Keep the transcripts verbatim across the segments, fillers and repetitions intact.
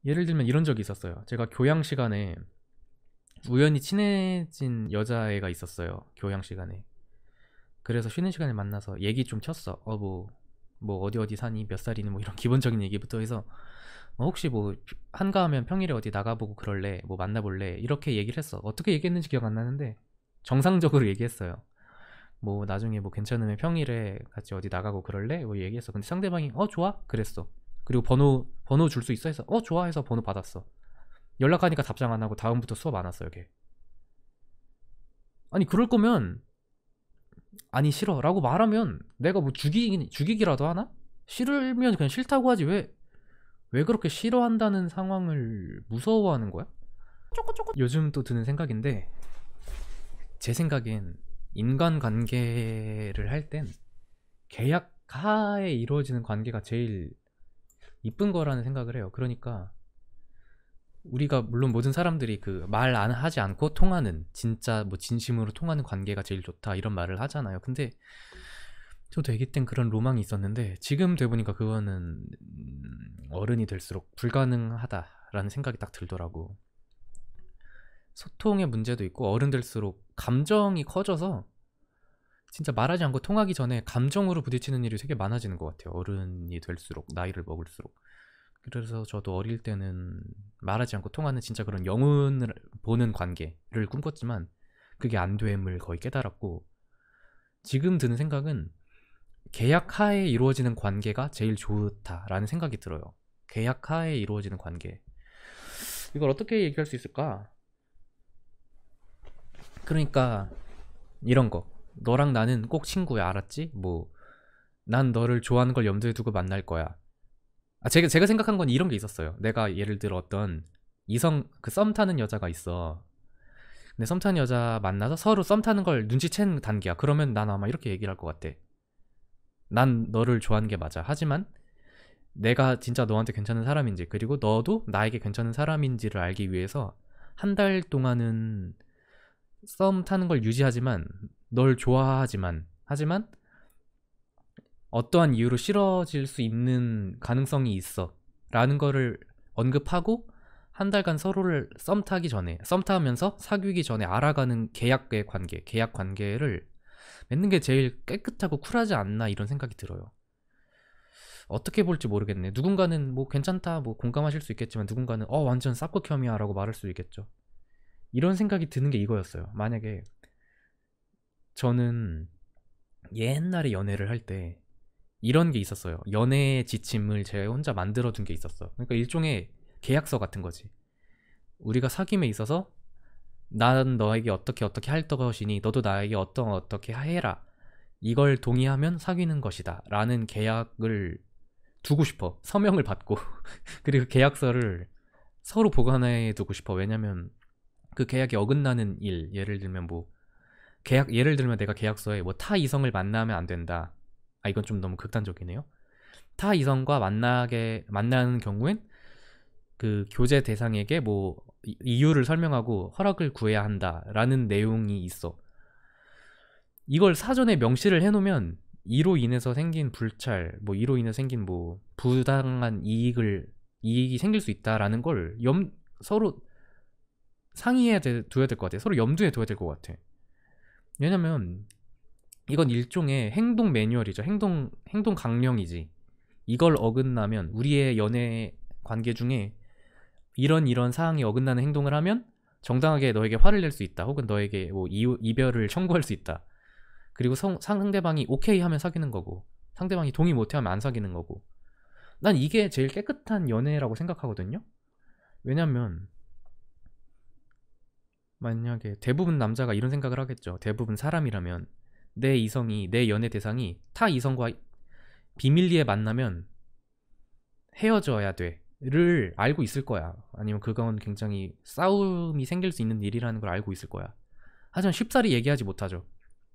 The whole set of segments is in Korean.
예를 들면 이런 적이 있었어요. 제가 교양 시간에 우연히 친해진 여자애가 있었어요. 교양 시간에. 그래서 쉬는 시간에 만나서 얘기 좀 쳤어. 어, 뭐, 뭐 어디 어디 사니? 몇 살이니? 뭐 이런 기본적인 얘기부터 해서 어, 혹시 뭐 한가하면 평일에 어디 나가보고 그럴래? 뭐 만나볼래? 이렇게 얘기를 했어. 어떻게 얘기했는지 기억 안 나는데 정상적으로 얘기했어요. 뭐 나중에 뭐 괜찮으면 평일에 같이 어디 나가고 그럴래? 뭐 얘기했어. 근데 상대방이 어 좋아? 그랬어. 그리고 번호 번호 줄 수 있어? 해서 어 좋아 해서 번호 받았어. 연락하니까 답장 안 하고 다음부터 수업 안 왔어요, 걔. 아니 그럴 거면 아니 싫어 라고 말하면 내가 뭐 죽이긴 죽이기라도 하나? 싫으면 그냥 싫다고 하지. 왜 왜 그렇게 싫어한다는 상황을 무서워하는 거야? 요즘 또 드는 생각인데, 제 생각엔 인간관계를 할 땐 계약 하에 이루어지는 관계가 제일 이쁜 거라는 생각을 해요. 그러니까 우리가 물론 모든 사람들이 그 말 안 하지 않고 통하는, 진짜 뭐 진심으로 통하는 관계가 제일 좋다 이런 말을 하잖아요. 근데 저도 아기 땐 그런 로망이 있었는데 지금 돼 보니까 그거는 음, 어른이 될수록 불가능하다라는 생각이 딱 들더라고. 소통의 문제도 있고 어른 될수록 감정이 커져서 진짜 말하지 않고 통하기 전에 감정으로 부딪히는 일이 되게 많아지는 것 같아요. 어른이 될수록, 나이를 먹을수록. 그래서 저도 어릴 때는 말하지 않고 통하는 진짜 그런 영혼을 보는 관계를 꿈꿨지만 그게 안 됨을 거의 깨달았고, 지금 드는 생각은 계약 하에 이루어지는 관계가 제일 좋다라는 생각이 들어요. 계약 하에 이루어지는 관계. 이걸 어떻게 얘기할 수 있을까? 그러니까 이런 거. 너랑 나는 꼭 친구야, 알았지? 뭐, 난 너를 좋아하는 걸 염두에 두고 만날 거야. 아, 제가, 제가 생각한 건 이런 게 있었어요. 내가 예를 들어 어떤 이성, 그 썸 타는 여자가 있어. 근데 썸 타는 여자 만나서 서로 썸 타는 걸 눈치챈 단계야. 그러면 난 아마 이렇게 얘기를 할 것 같아. 난 너를 좋아하는 게 맞아. 하지만 내가 진짜 너한테 괜찮은 사람인지, 그리고 너도 나에게 괜찮은 사람인지를 알기 위해서 한 달 동안은 썸 타는 걸 유지하지만, 널 좋아하지만, 하지만 어떠한 이유로 싫어질 수 있는 가능성이 있어 라는 거를 언급하고 한 달간 서로를 썸 타기 전에, 썸 타면서 사귀기 전에 알아가는 계약의 관계, 계약 관계를 맺는 게 제일 깨끗하고 쿨하지 않나 이런 생각이 들어요. 어떻게 볼지 모르겠네. 누군가는 뭐 괜찮다, 뭐 공감하실 수 있겠지만 누군가는 어 완전 쌉극혐이야 라고 말할 수 있겠죠. 이런 생각이 드는 게 이거였어요. 만약에 저는 옛날에 연애를 할 때 이런 게 있었어요. 연애의 지침을 제가 혼자 만들어둔 게 있었어. 그러니까 일종의 계약서 같은 거지. 우리가 사귐에 있어서 난 너에게 어떻게 어떻게 할 것이니 너도 나에게 어떤 어떻게 해라. 이걸 동의하면 사귀는 것이다 라는 계약을 두고 싶어. 서명을 받고 그리고 계약서를 서로 보관해 두고 싶어. 왜냐면 그 계약에 어긋나는 일, 예를 들면 뭐 계약, 예를 들면 내가 계약서에 뭐 타 이성을 만나면 안 된다. 아 이건 좀 너무 극단적이네요. 타 이성과 만나게 만나는 경우엔 그 교제 대상에게 뭐 이유를 설명하고 허락을 구해야 한다라는 내용이 있어. 이걸 사전에 명시를 해놓으면 이로 인해서 생긴 불찰, 뭐 이로 인해서 생긴 뭐 부당한 이익을 이익이 생길 수 있다라는 걸 염, 서로 상의해야 돼, 둬야 될 것 같아. 서로 염두에 둬야 될 것 같아. 왜냐면 이건 일종의 행동 매뉴얼이죠. 행동 행동 강령이지. 이걸 어긋나면 우리의 연애 관계 중에 이런 이런 사항이 어긋나는 행동을 하면 정당하게 너에게 화를 낼 수 있다. 혹은 너에게 뭐 이, 이별을 청구할 수 있다. 그리고 성, 상대방이 오케이 하면 사귀는 거고, 상대방이 동의 못해 하면 안 사귀는 거고. 난 이게 제일 깨끗한 연애라고 생각하거든요. 왜냐면 만약에 대부분 남자가 이런 생각을 하겠죠. 대부분 사람이라면 내 이성이, 내 연애 대상이 타 이성과 비밀리에 만나면 헤어져야 돼를 알고 있을 거야. 아니면 그건 굉장히 싸움이 생길 수 있는 일이라는 걸 알고 있을 거야. 하지만 쉽사리 얘기하지 못하죠.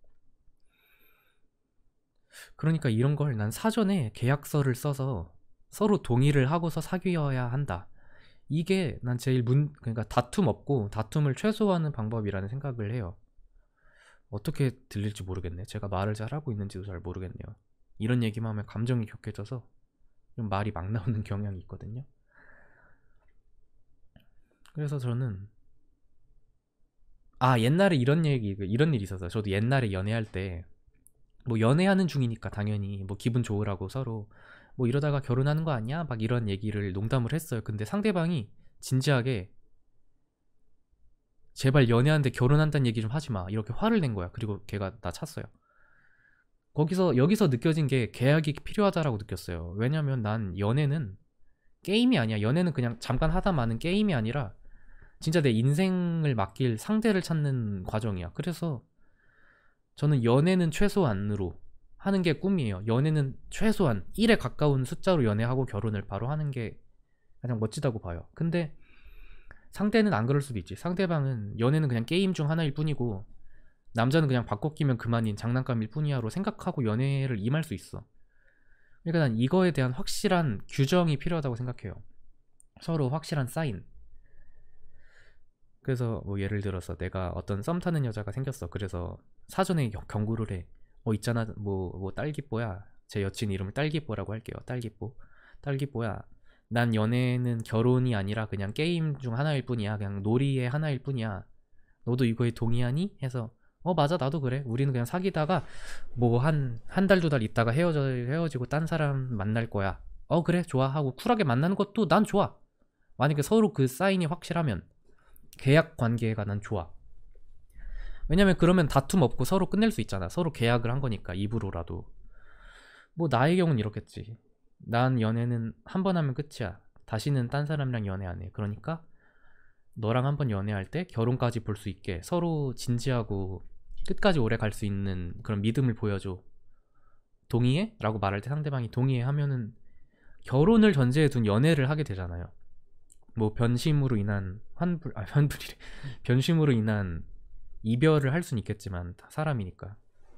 그러니까 이런 걸 난 사전에 계약서를 써서 서로 동의를 하고서 사귀어야 한다. 이게 난 제일 문, 그러니까 다툼 없고 다툼을 최소화하는 방법이라는 생각을 해요. 어떻게 들릴지 모르겠네. 제가 말을 잘 하고 있는지도 잘 모르겠네요. 이런 얘기만 하면 감정이 격해져서 좀 말이 막 나오는 경향이 있거든요. 그래서 저는 아 옛날에 이런 얘기 그 이런 일이 있었어요. 저도 옛날에 연애할 때 뭐 연애하는 중이니까 당연히 뭐 기분 좋으라고 서로 뭐 이러다가 결혼하는 거 아니야? 막 이런 얘기를 농담을 했어요. 근데 상대방이 진지하게 제발 연애하는데 결혼한다는 얘기 좀 하지 마 이렇게 화를 낸 거야. 그리고 걔가 나 찼어요. 거기서 여기서 느껴진 게 계약이 필요하다라고 느꼈어요. 왜냐면 난 연애는 게임이 아니야. 연애는 그냥 잠깐 하다 마는 게임이 아니라 진짜 내 인생을 맡길 상대를 찾는 과정이야. 그래서 저는 연애는 최소한으로 하는 게 꿈이에요. 연애는 최소한 일에 가까운 숫자로 연애하고 결혼을 바로 하는 게 가장 멋지다고 봐요. 근데 상대는 안 그럴 수도 있지. 상대방은 연애는 그냥 게임 중 하나일 뿐이고 남자는 그냥 바꿔 끼면 그만인 장난감일 뿐이야로 생각하고 연애를 임할 수 있어. 그러니까 난 이거에 대한 확실한 규정이 필요하다고 생각해요. 서로 확실한 사인. 그래서 뭐 예를 들어서 내가 어떤 썸 타는 여자가 생겼어. 그래서 사전에 겨- 경고를 해. 어 있잖아 뭐 뭐 딸기뽀야. 제 여친 이름을 딸기뽀라고 할게요. 딸기뽀. 딸기뽀야. 난 연애는 결혼이 아니라 그냥 게임 중 하나일 뿐이야. 그냥 놀이의 하나일 뿐이야. 너도 이거에 동의하니? 해서 어 맞아 나도 그래. 우리는 그냥 사귀다가 뭐 한 한 달 두 달 있다가 헤어져 헤어지고 딴 사람 만날 거야. 어 그래 좋아 하고 쿨하게 만나는 것도 난 좋아. 만약에 서로 그 사인이 확실하면 계약 관계가 난 좋아. 왜냐면 그러면 다툼 없고 서로 끝낼 수 있잖아. 서로 계약을 한 거니까 입으로라도. 뭐 나의 경우는 이렇겠지. 난 연애는 한 번 하면 끝이야. 다시는 딴 사람이랑 연애 안 해. 그러니까 너랑 한 번 연애할 때 결혼까지 볼 수 있게 서로 진지하고 끝까지 오래 갈 수 있는 그런 믿음을 보여줘. 동의해? 라고 말할 때 상대방이 동의해 하면은 결혼을 전제에 둔 연애를 하게 되잖아요. 뭐 변심으로 인한 환불, 아 환불이래. 변심으로 인한 이별을 할 수는 있겠지만 다 사람이니까.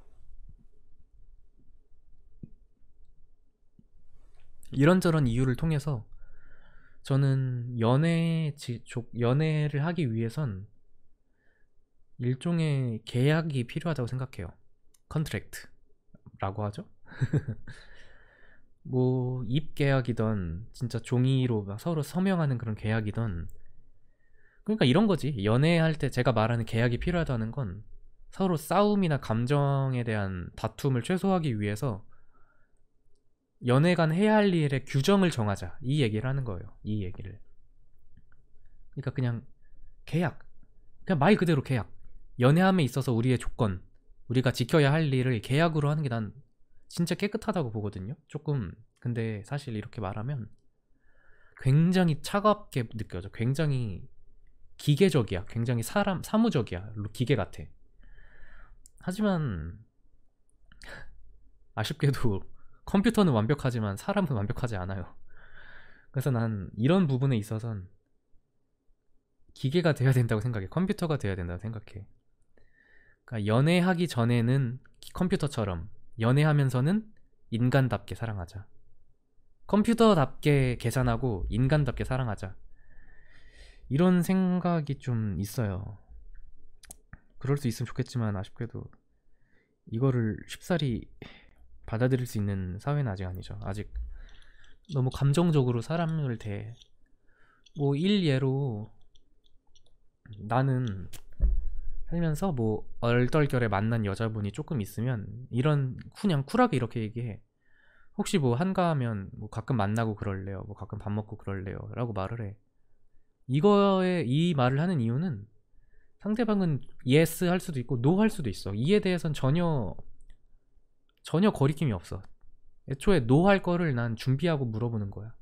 이런저런 이유를 통해서 저는 연애 지, 조, 연애를 하기 위해선 일종의 계약이 필요하다고 생각해요. 컨트랙트라고 하죠. 뭐 입계약이던 진짜 종이로 막 서로 서명하는 그런 계약이던 그러니까 이런 거지. 연애할 때 제가 말하는 계약이 필요하다는 건 서로 싸움이나 감정에 대한 다툼을 최소화하기 위해서 연애간 해야 할 일의 규정을 정하자 이 얘기를 하는 거예요. 이 얘기를. 그러니까 그냥 계약. 그냥 말 그대로 계약. 연애함에 있어서 우리의 조건, 우리가 지켜야 할 일을 계약으로 하는 게 난 진짜 깨끗하다고 보거든요. 조금 근데 사실 이렇게 말하면 굉장히 차갑게 느껴져. 굉장히 기계적이야. 굉장히 사람 사무적이야. 기계 같아. 하지만 아쉽게도 컴퓨터는 완벽하지만 사람은 완벽하지 않아요. 그래서 난 이런 부분에 있어선 기계가 돼야 된다고 생각해. 컴퓨터가 돼야 된다고 생각해. 그러니까 연애하기 전에는 컴퓨터처럼, 연애하면서는 인간답게 사랑하자. 컴퓨터답게 계산하고 인간답게 사랑하자. 이런 생각이 좀 있어요. 그럴 수 있으면 좋겠지만 아쉽게도 이거를 쉽사리 받아들일 수 있는 사회는 아직 아니죠. 아직 너무 감정적으로 사람을 대. 뭐 일예로 나는 살면서 뭐 얼떨결에 만난 여자분이 조금 있으면 이런 그냥 쿨하게 이렇게 얘기해. 혹시 뭐 한가하면 뭐 가끔 만나고 그럴래요? 뭐 가끔 밥 먹고 그럴래요? 라고 말을 해. 이거에 이 말을 하는 이유는 상대방은 yes 할 수도 있고 no 할 수도 있어. 이에 대해선 전혀 전혀 거리낌이 없어. 애초에 no 할 거를 난 준비하고 물어보는 거야.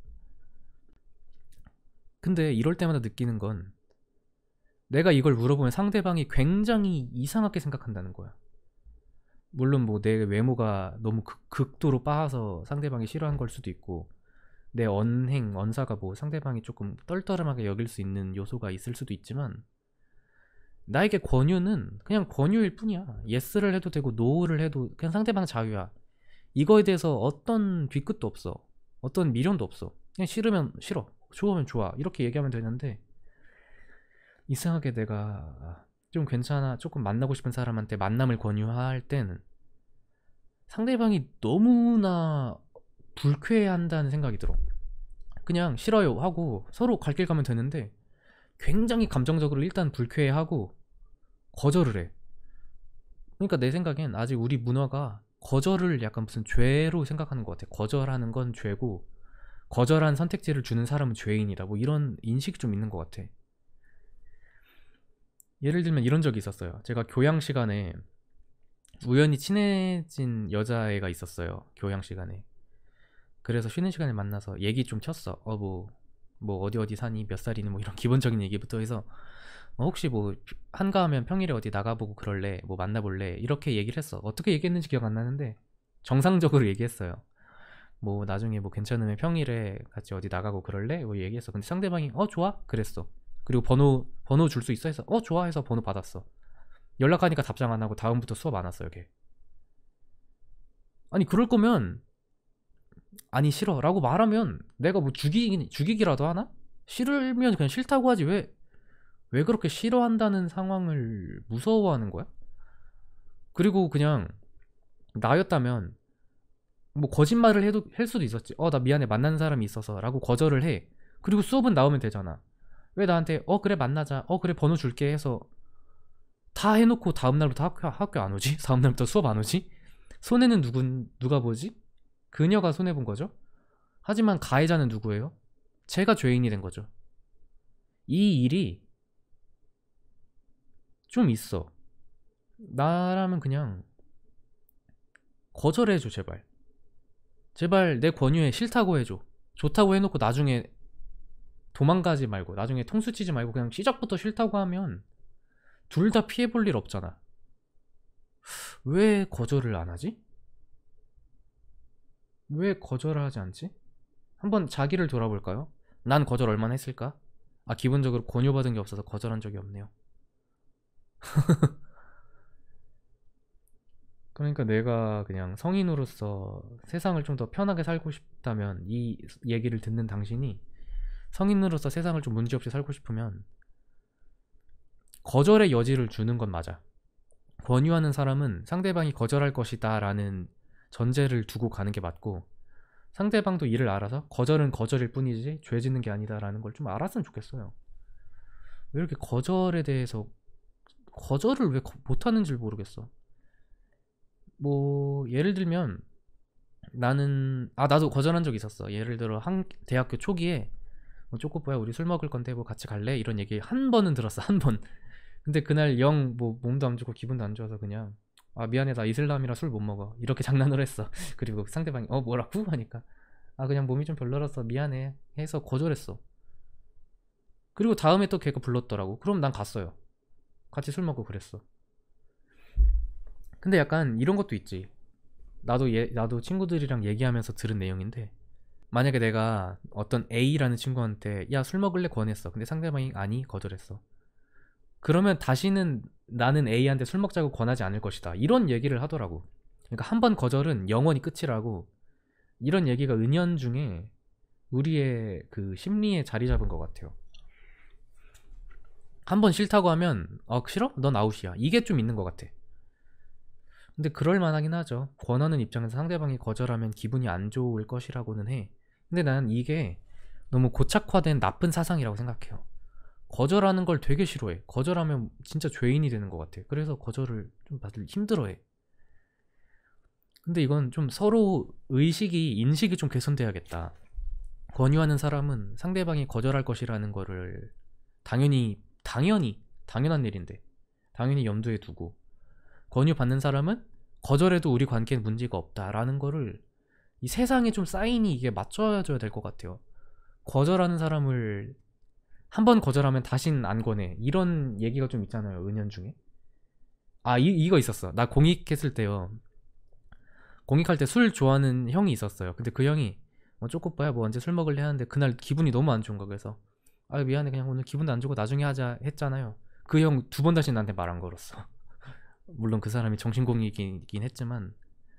근데 이럴 때마다 느끼는 건 내가 이걸 물어보면 상대방이 굉장히 이상하게 생각한다는 거야. 물론 뭐 내 외모가 너무 극, 극도로 빠아서 상대방이 싫어한 걸 수도 있고 내 언행, 언사가 뭐 상대방이 조금 떨떠름하게 여길 수 있는 요소가 있을 수도 있지만 나에게 권유는 그냥 권유일 뿐이야. 예스를 해도 되고 노를 해도 그냥 상대방 자유야. 이거에 대해서 어떤 뒤끝도 없어. 어떤 미련도 없어. 그냥 싫으면 싫어, 좋으면 좋아 이렇게 얘기하면 되는데 이상하게 내가 좀 괜찮아 조금 만나고 싶은 사람한테 만남을 권유할 때는 상대방이 너무나 불쾌해한다는 생각이 들어. 그냥 싫어요 하고 서로 갈 길 가면 되는데 굉장히 감정적으로 일단 불쾌해하고 거절을 해. 그러니까 내 생각엔 아직 우리 문화가 거절을 약간 무슨 죄로 생각하는 것 같아. 거절하는 건 죄고 거절한 선택지를 주는 사람은 죄인이다, 뭐 이런 인식이 좀 있는 것 같아. 예를 들면 이런 적이 있었어요. 제가 교양 시간에 우연히 친해진 여자애가 있었어요, 교양 시간에. 그래서 쉬는 시간에 만나서 얘기 좀 쳤어. 어 뭐 뭐 어디 어디 사니, 몇 살이니, 뭐 이런 기본적인 얘기부터 해서 어, 혹시 뭐 한가하면 평일에 어디 나가보고 그럴래, 뭐 만나볼래, 이렇게 얘기를 했어. 어떻게 얘기했는지 기억 안 나는데 정상적으로 얘기했어요. 뭐 나중에 뭐 괜찮으면 평일에 같이 어디 나가고 그럴래, 뭐 얘기했어. 근데 상대방이 어 좋아 그랬어. 그리고 번호 번호 줄 수 있어 해서 어 좋아 해서 번호 받았어. 연락하니까 답장 안 하고 다음부터 수업 안 왔어요, 걔. 아니 그럴 거면 아니 싫어 라고 말하면 내가 뭐 죽이기, 죽이기라도 하나? 싫으면 그냥 싫다고 하지, 왜 왜 그렇게 싫어한다는 상황을 무서워하는 거야? 그리고 그냥 나였다면 뭐 거짓말을 해도 할 수도 있었지. 어 나 미안해, 만난 사람이 있어서 라고 거절을 해. 그리고 수업은 나오면 되잖아. 왜 나한테 어 그래 만나자, 어 그래 번호 줄게 해서 다 해놓고 다음날부터 학교, 학교 안 오지? 다음날부터 수업 안 오지? 손해는 누군, 누가 보지? 그녀가 손해본 거죠. 하지만 가해자는 누구예요? 제가 죄인이 된 거죠. 이 일이 좀 있어. 나라면 그냥 거절해줘, 제발. 제발 내 권유에 싫다고 해줘. 좋다고 해놓고 나중에 도망가지 말고, 나중에 통수 치지 말고 그냥 시작부터 싫다고 하면 둘 다 피해볼 일 없잖아. 왜 거절을 안 하지? 왜 거절을 하지 않지? 한번 자기를 돌아볼까요? 난 거절 얼마나 했을까? 아, 기본적으로 권유받은 게 없어서 거절한 적이 없네요. 그러니까 내가 그냥 성인으로서 세상을 좀 더 편하게 살고 싶다면, 이 얘기를 듣는 당신이 성인으로서 세상을 좀 문제없이 살고 싶으면 거절의 여지를 주는 건 맞아. 권유하는 사람은 상대방이 거절할 것이다 라는 전제를 두고 가는 게 맞고, 상대방도 이를 알아서 거절은 거절일 뿐이지 죄 짓는 게 아니다 라는 걸 좀 알았으면 좋겠어요. 왜 이렇게 거절에 대해서, 거절을 왜 못하는지 모르겠어. 뭐 예를 들면 나는, 아 나도 거절한 적 있었어. 예를 들어 한 대학교 초기에 뭐 쪼꼬뽀야 우리 술 먹을 건데 뭐 같이 갈래? 이런 얘기 한 번은 들었어, 한 번. 근데 그날 영 뭐 몸도 안 좋고 기분도 안 좋아서 그냥 아 미안해 나 이슬람이라 술 못 먹어 이렇게 장난을 했어. 그리고 상대방이 어 뭐라고 하니까 아 그냥 몸이 좀 별로라서 미안해 해서 거절했어. 그리고 다음에 또 걔가 불렀더라고. 그럼 난 갔어요. 같이 술 먹고 그랬어. 근데 약간 이런 것도 있지. 나도 예, 나도 친구들이랑 얘기하면서 들은 내용인데, 만약에 내가 어떤 A라는 친구한테 야 술 먹을래 권했어. 근데 상대방이 아니 거절했어. 그러면 다시는 나는 A한테 술 먹자고 권하지 않을 것이다, 이런 얘기를 하더라고. 그러니까 한 번 거절은 영원히 끝이라고, 이런 얘기가 은연중에 우리의 그 심리에 자리 잡은 것 같아요. 한 번 싫다고 하면 어 싫어? 넌 아웃이야, 이게 좀 있는 것 같아. 근데 그럴 만하긴 하죠. 권하는 입장에서 상대방이 거절하면 기분이 안 좋을 것이라고는 해. 근데 난 이게 너무 고착화된 나쁜 사상이라고 생각해요. 거절하는 걸 되게 싫어해. 거절하면 진짜 죄인이 되는 것 같아. 그래서 거절을 좀 다들 힘들어해. 근데 이건 좀 서로 의식이, 인식이 좀 개선돼야겠다. 권유하는 사람은 상대방이 거절할 것이라는 거를 당연히, 당연히, 당연한 일인데 당연히 염두에 두고, 권유받는 사람은 거절해도 우리 관계는 문제가 없다라는 거를 이 세상에 좀 사인이 이게 맞춰줘야 될 것 같아요. 거절하는 사람을 한 번 거절하면 다신 안 권해, 이런 얘기가 좀 있잖아요, 은연중에. 아 이, 이거 있었어. 나 공익했을 때요. 공익할 때 술 좋아하는 형이 있었어요. 근데 그 형이 뭐 쪼꼬빠야 뭐 언제 술 먹을래 하는데 그날 기분이 너무 안 좋은 거야. 그래서 아 미안해 그냥 오늘 기분도 안 좋고 나중에 하자 했잖아요. 그 형 두 번 다시 나한테 말 안 걸었어. 물론 그 사람이 정신공익이긴 했지만,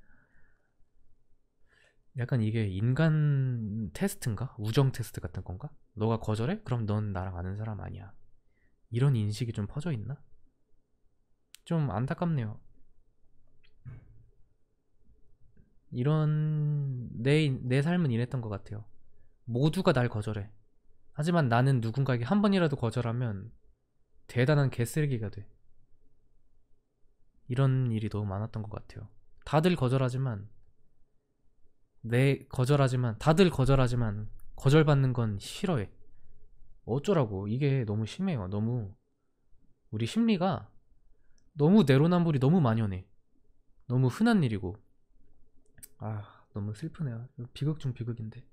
약간 이게 인간 테스트인가? 우정 테스트 같은 건가? 너가 거절해? 그럼 넌 나랑 아는 사람 아니야, 이런 인식이 좀 퍼져 있나? 좀 안타깝네요. 이런 내, 내 삶은 이랬던 것 같아요. 모두가 날 거절해. 하지만 나는 누군가에게 한 번이라도 거절하면 대단한 개쓰레기가 돼. 이런 일이 너무 많았던 것 같아요. 다들 거절하지만 내 거절하지만 다들 거절하지만 거절받는 건 싫어해. 어쩌라고. 이게 너무 심해요. 너무 우리 심리가 너무 내로남불이 너무 만연해. 너무 흔한 일이고. 아 너무 슬프네요. 비극 중 비극인데.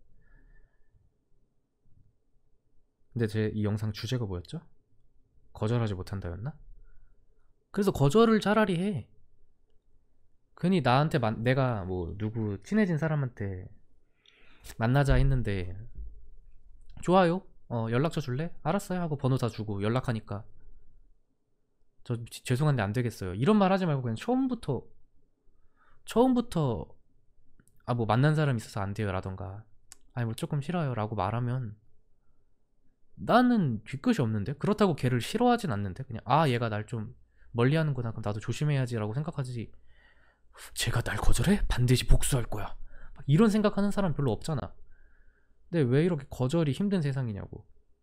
근데 제 이 영상 주제가 뭐였죠? 거절하지 못한다였나? 그래서 거절을 차라리 해. 괜히 나한테 만, 내가 뭐 누구 친해진 사람한테 만나자 했는데 좋아요? 어 연락처 줄래? 알았어요 하고 번호 다 주고 연락하니까 저 지- 죄송한데 안 되겠어요. 이런 말 하지 말고 그냥 처음부터 처음부터 아 뭐 만난 사람 있어서 안 돼요 라던가 아니 뭐 조금 싫어요 라고 말하면 나는 뒤끝이 없는데 그렇다고 걔를 싫어하진 않는데 그냥 아 얘가 날 좀 멀리하는구나 그럼 나도 조심해야지 라고 생각하지 쟤가 날 거절해? 반드시 복수할 거야 막 이런 생각하는 사람 별로 없잖아. 근데 왜 이렇게 거절이 힘든 세상이냐고.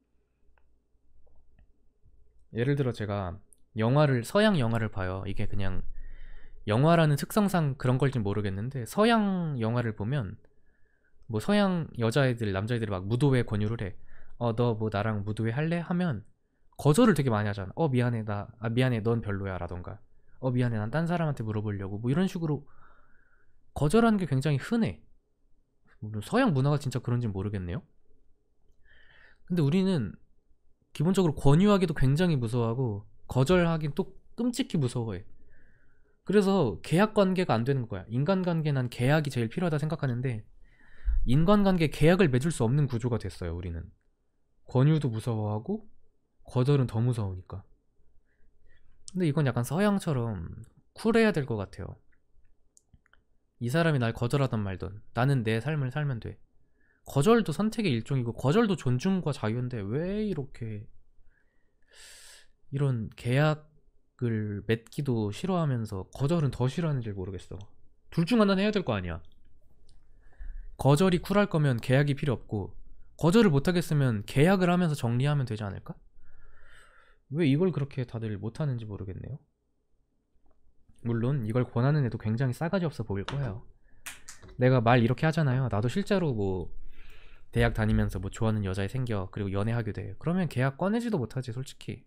예를 들어 제가 영화를 서양 영화를 봐요. 이게 그냥 영화라는 특성상 그런 걸진 모르겠는데 서양 영화를 보면 뭐 서양 여자애들 남자애들이 막 무도회 권유를 해. 어 너 뭐 나랑 무도회 할래? 하면 거절을 되게 많이 하잖아. 어 미안해 나 아 미안해 넌 별로야 라던가 어 미안해 난 딴 사람한테 물어보려고 뭐 이런 식으로 거절하는 게 굉장히 흔해. 물론 서양 문화가 진짜 그런지 모르겠네요. 근데 우리는 기본적으로 권유하기도 굉장히 무서워하고 거절하긴 또 끔찍히 무서워해. 그래서 계약 관계가 안 되는 거야. 인간관계 난 계약이 제일 필요하다 생각하는데 인간관계 계약을 맺을 수 없는 구조가 됐어요. 우리는 권유도 무서워하고 거절은 더 무서우니까. 근데 이건 약간 서양처럼 쿨해야 될 것 같아요. 이 사람이 날 거절하던 말던 나는 내 삶을 살면 돼. 거절도 선택의 일종이고 거절도 존중과 자유인데 왜 이렇게 이런 계약을 맺기도 싫어하면서 거절은 더 싫어하는지 모르겠어. 둘 중 하나는 해야 될 거 아니야. 거절이 쿨할 거면 계약이 필요 없고 거절을 못하겠으면 계약을 하면서 정리하면 되지 않을까? 왜 이걸 그렇게 다들 못하는지 모르겠네요. 물론 이걸 권하는 애도 굉장히 싸가지 없어 보일 거예요. 내가 말 이렇게 하잖아요. 나도 실제로 뭐 대학 다니면서 뭐 좋아하는 여자애 생겨 그리고 연애하게 돼. 그러면 계약 꺼내지도 못하지 솔직히.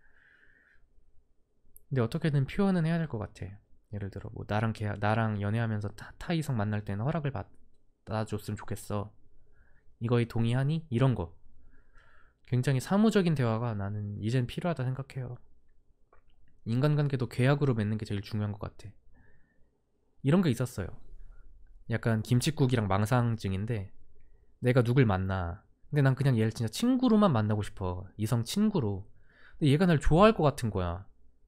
근데 어떻게든 표현은 해야 될 것 같아. 예를 들어 뭐 나랑 계약, 나랑 연애하면서 타, 타이성 만날 때는 허락을 받아줬으면 좋겠어. 이거에 동의하니? 이런 거. 굉장히 사무적인 대화가 나는 이젠 필요하다 생각해요. 인간관계도 계약으로 맺는 게 제일 중요한 것 같아. 이런 게 있었어요. 약간 김칫국이랑 망상증인데 내가 누굴 만나. 근데 난 그냥 얘를 진짜 친구로만 만나고 싶어. 이성 친구로. 근데 얘가 날 좋아할 것 같은 거야.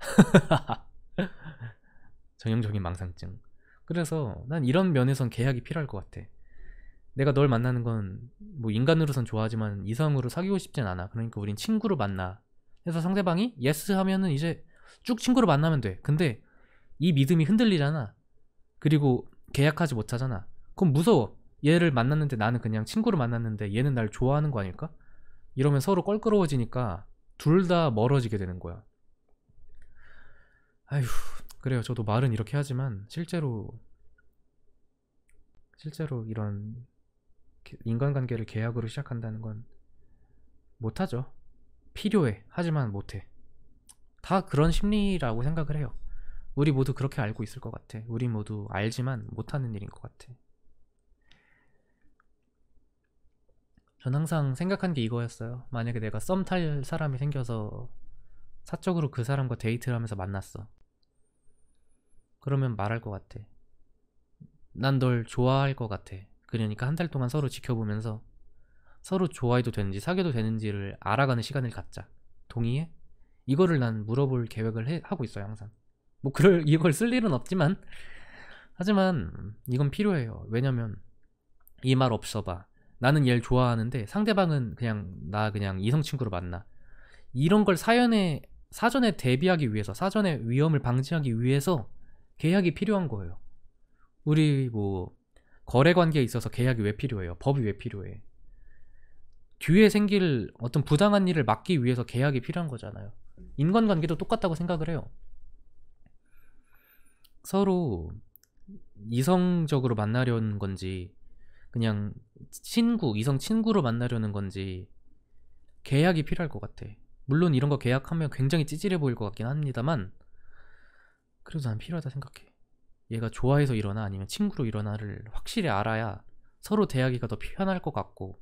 전형적인 망상증. 그래서 난 이런 면에선 계약이 필요할 것 같아. 내가 널 만나는 건 뭐 인간으로선 좋아하지만 이성으로 사귀고 싶진 않아. 그러니까 우린 친구로 만나. 해서 상대방이 예스 하면은 이제 쭉 친구로 만나면 돼. 근데 이 믿음이 흔들리잖아. 그리고 계약하지 못하잖아. 그럼 무서워. 얘를 만났는데 나는 그냥 친구로 만났는데 얘는 날 좋아하는 거 아닐까? 이러면 서로 껄끄러워지니까 둘 다 멀어지게 되는 거야. 아휴, 그래요. 저도 말은 이렇게 하지만 실제로 실제로 이런 인간관계를 계약으로 시작한다는 건 못하죠. 필요해. 하지만 못해. 다 그런 심리라고 생각을 해요. 우리 모두 그렇게 알고 있을 것 같아. 우리 모두 알지만 못하는 일인 것 같아. 전 항상 생각한 게 이거였어요. 만약에 내가 썸 탈 사람이 생겨서 사적으로 그 사람과 데이트를 하면서 만났어. 그러면 말할 것 같아. 난 널 좋아할 것 같아. 그러니까 한 달 동안 서로 지켜보면서 서로 좋아해도 되는지 사귀어도 되는지를 알아가는 시간을 갖자. 동의해? 이거를 난 물어볼 계획을 해, 하고 있어요 항상. 뭐 그럴 이걸 쓸 일은 없지만 하지만 이건 필요해요. 왜냐면 이 말 없어봐. 나는 얘를 좋아하는데 상대방은 그냥 나 그냥 이성 친구로 만나. 이런 걸 사연에 사전에 대비하기 위해서 사전에 위험을 방지하기 위해서 계약이 필요한 거예요. 우리 뭐 거래 관계에 있어서 계약이 왜 필요해요? 법이 왜 필요해? 뒤에 생길 어떤 부당한 일을 막기 위해서 계약이 필요한 거잖아요. 인간관계도 똑같다고 생각을 해요. 서로 이성적으로 만나려는 건지 그냥 친구, 이성 친구로 만나려는 건지 계약이 필요할 것 같아. 물론 이런 거 계약하면 굉장히 찌질해 보일 것 같긴 합니다만 그래도 난 필요하다 생각해. 얘가 좋아해서 이러나 아니면 친구로 이러나를 확실히 알아야 서로 대하기가 더 편할 것 같고.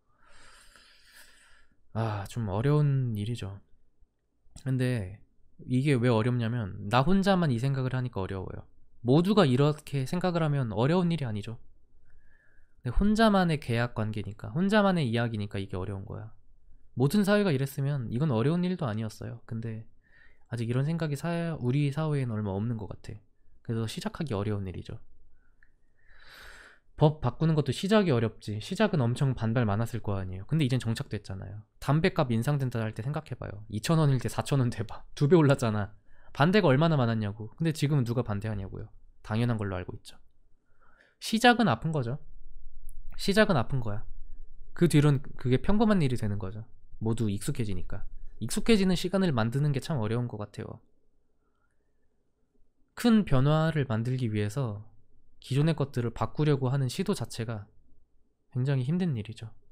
아, 좀 어려운 일이죠. 근데 이게 왜 어렵냐면 나 혼자만 이 생각을 하니까 어려워요. 모두가 이렇게 생각을 하면 어려운 일이 아니죠. 근데 혼자만의 계약 관계니까, 혼자만의 이야기니까 이게 어려운 거야. 모든 사회가 이랬으면 이건 어려운 일도 아니었어요. 근데 아직 이런 생각이 사 우리 사회에는 얼마 없는 것 같아. 그래서 시작하기 어려운 일이죠. 법 바꾸는 것도 시작이 어렵지. 시작은 엄청 반발 많았을 거 아니에요. 근데 이젠 정착됐잖아요. 담배값 인상된다 할 때 생각해봐요. 이천 원일 때 사천 원 돼봐. 두 배 올랐잖아. 반대가 얼마나 많았냐고. 근데 지금은 누가 반대하냐고요. 당연한 걸로 알고 있죠. 시작은 아픈 거죠. 시작은 아픈 거야. 그 뒤로는 그게 평범한 일이 되는 거죠. 모두 익숙해지니까. 익숙해지는 시간을 만드는 게 참 어려운 것 같아요. 큰 변화를 만들기 위해서 기존의 것들을 바꾸려고 하는 시도 자체가 굉장히 힘든 일이죠.